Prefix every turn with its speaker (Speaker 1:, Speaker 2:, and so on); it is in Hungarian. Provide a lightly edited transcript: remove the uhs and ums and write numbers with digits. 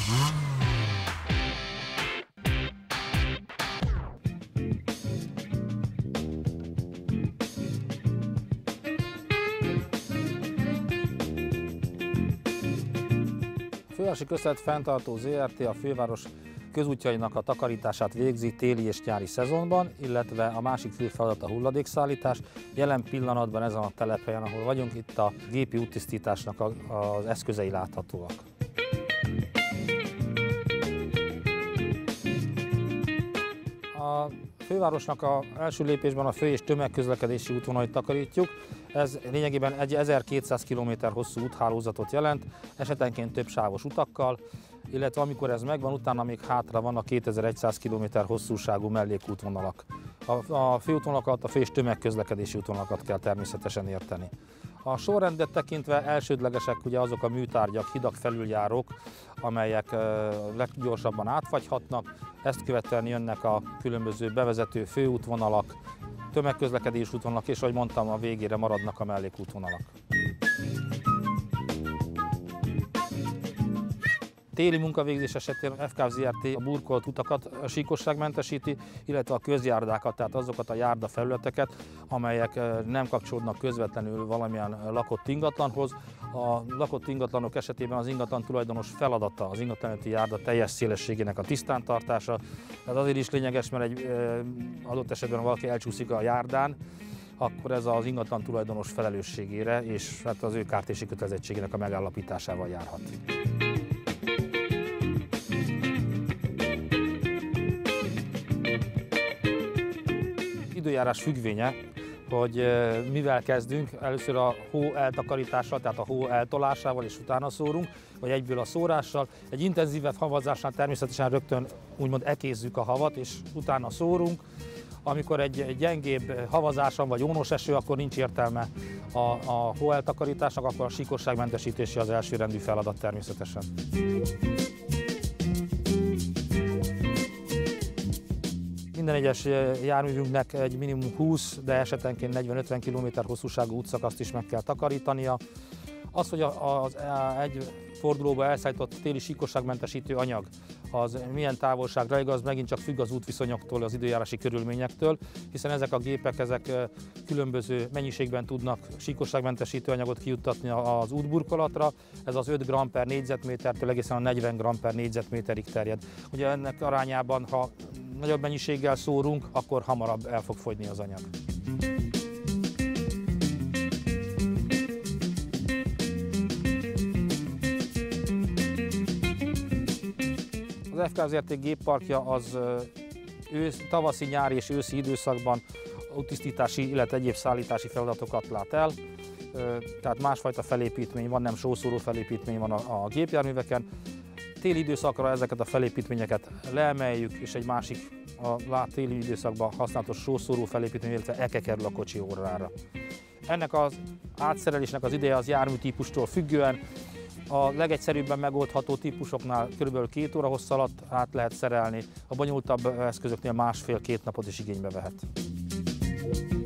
Speaker 1: A Fővárosi Közterület Fenntartó Zrt. A főváros közútjainak a takarítását végzi téli és nyári szezonban, illetve a másik fő feladat a hulladékszállítás. Jelen pillanatban ezen a telephelyen, ahol vagyunk, itt a gépi úttisztításnak az eszközei láthatóak. A fővárosnak az első lépésben a fő- és tömegközlekedési útvonalait takarítjuk. Ez lényegében egy 1200 km hosszú úthálózatot jelent, esetenként több sávos utakkal, illetve amikor ez megvan, utána még hátra vannak 2100 km hosszúságú mellékútvonalak. A főútvonalakat, a fő- és tömegközlekedési útvonalakat kell természetesen érteni. A sorrendet tekintve elsődlegesek ugye azok a műtárgyak, hidak, felüljárók, amelyek leggyorsabban átfagyhatnak. Ezt követően jönnek a különböző bevezető főútvonalak, tömegközlekedési útvonalak, és ahogy mondtam, a végére maradnak a mellékútvonalak. Téli munkavégzés esetén a FKF Zrt. A burkolt utakat síkosságmentesíti, illetve a közjárdákat, tehát azokat a járdafelületeket, amelyek nem kapcsolódnak közvetlenül valamilyen lakott ingatlanhoz. A lakott ingatlanok esetében az ingatlan tulajdonos feladata az ingatlanelőtti járda teljes szélességének a tisztántartása. Ez azért is lényeges, mert egy adott esetben valaki elcsúszik a járdán, akkor ez az ingatlan tulajdonos felelősségére és hát az ő kártési kötelezettségének a megállapításával járhat. Időjárás függvénye, hogy mivel kezdünk. Először a hó eltakarítással, tehát a hó eltolásával, és utána szórunk, vagy egyből a szórással. Egy intenzívebb havazásnál természetesen rögtön úgymond ekézzük a havat, és utána szórunk. Amikor egy gyengébb havazáson vagy ónos eső, akkor nincs értelme a hó eltakarításnak, akkor a síkosságmentesítési az elsőrendű feladat természetesen. Minden egyes járművünknek egy minimum 20, de esetenként 40-50 km hosszúságú útszakaszt is meg kell takarítania. Az, hogy egy fordulóba elszállított téli síkosságmentesítő anyag az milyen távolságra igaz, megint csak függ az útviszonyoktól, az időjárási körülményektől, hiszen ezek a gépek különböző mennyiségben tudnak síkosságmentesítő anyagot kijuttatni az útburkolatra. Ez az 5 g per négyzetmétertől egészen a 40 g per négyzetméterig terjed. Ugye ennek arányában, ha nagyobb mennyiséggel szórunk, akkor hamarabb el fog fogyni az anyag. Az FKF Zrt. Gépparkja az tavaszi, nyári és őszi időszakban úttisztítási, illetve egyéb szállítási feladatokat lát el. Tehát másfajta felépítmény van, nem sószóró felépítmény van a gépjárműveken. Téli időszakra ezeket a felépítményeket leemeljük, és egy másik a téli időszakban használatos sószóró felépítmény, illetve eke kerül a kocsi orrára. Ennek az átszerelésnek az ideje az járműtípustól függően. A legegyszerűbben megoldható típusoknál kb. 2 óra hossz alatt át lehet szerelni, a bonyolultabb eszközöknél 1,5-2 napot is igénybe vehet.